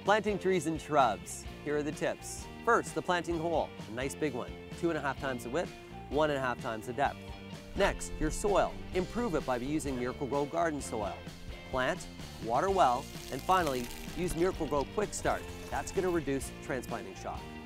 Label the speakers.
Speaker 1: Planting trees and shrubs. Here are the tips. First, the planting hole, a nice big one, 2.5 times the width, 1.5 times the depth. Next, your soil. Improve it by using Miracle-Gro garden soil. Plant, water well, and finally, use Miracle-Gro Quick Start. That's going to reduce transplanting shock.